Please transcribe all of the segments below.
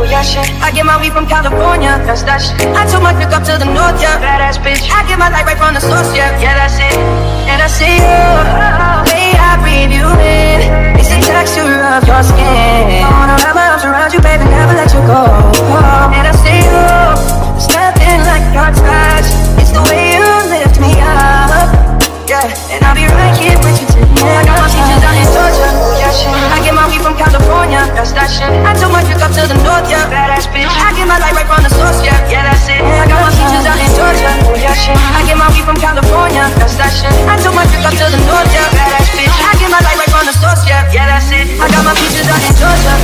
oh yeah shit. I get my weed from California, that's that shit. I took my trip up to the north, yeah, badass bitch. I get my light right from the source, yeah, yeah that's it. And I see you, the way I breathe you in, it's the texture of your skin. I wanna wrap my arms around you, baby, never let you go. And I see you, there's nothing like your touch. It's the way you lift me up, yeah. And I'll be right here with you tonight. I got my peaches out in Georgia, oh yeah shit. I get my weed from California, that's that shit. I took my trip up to the north, yeah, badass bitch. I get my light right from the source, yeah, yeah that's it. I got my peaches out in Georgia, oh yeah shit. I get my weed from California, that's that shit. I took my trip up to the north, yeah, badass bitch. I get my light right from the source, yeah, yeah that's it. I got my peaches out in Georgia.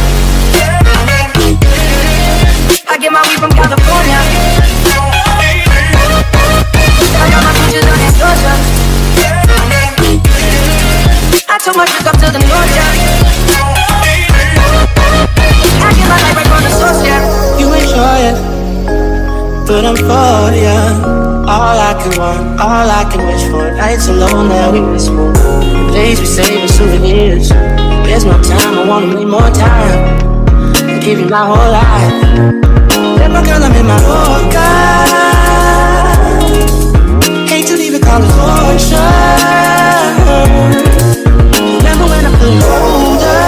I get my weed from California. I got my peaches out in Georgia. I took my trip up to the north, yeah. I get my light right from the source, yeah. You enjoy it, but I'm for ya. All I can want, all I can wish for. Nights alone that we miss more. Days we save as souvenirs. Where's my time? I wanna need more time and give you my whole life. Let my girl, I'm in my Yorker. Hate to leave it, call it torture. Remember when I pulled over,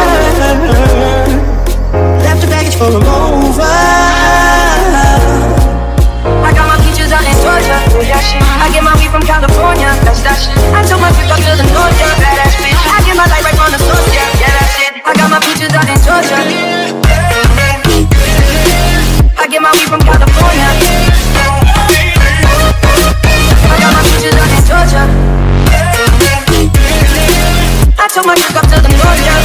left the baggage for a mover. I got my peaches out in Georgia, oh yeah shit. I get my weed from California, that's that shit. I took my trip up to the north, yeah, badass bitch. I get my light right from the source, yeah, yeah that's it. I got my peaches out in Georgia. I get my weed from California. I got my peaches out in Georgia. I took my trip up to the north, yeah.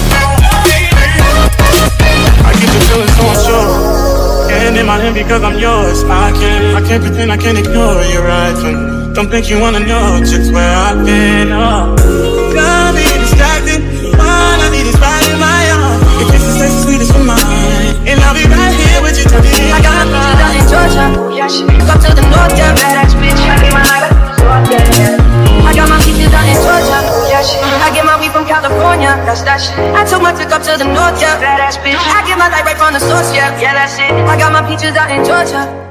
I get you feeling so unsure, and in my hand because I'm yours. I can't pretend, I can't ignore you right from me. Don't think you wanna know just where I've been. Oh, got me distracted. All I need is right in my arms. Your kisses taste the sweetest of mine, and I'll be right here with you till the end. I got my peaches out in Georgia, oh yeah shit. Up to the north, yeah, badass bitch. I get my light right from the source, yeah, yeah. I got my peaches out in Georgia, oh yeah shit. I get my weed from California, that's that shit. I took my trip up to the north, yeah, badass bitch. I get my light right from the source, yeah, yeah that's it. I got my peaches out in Georgia.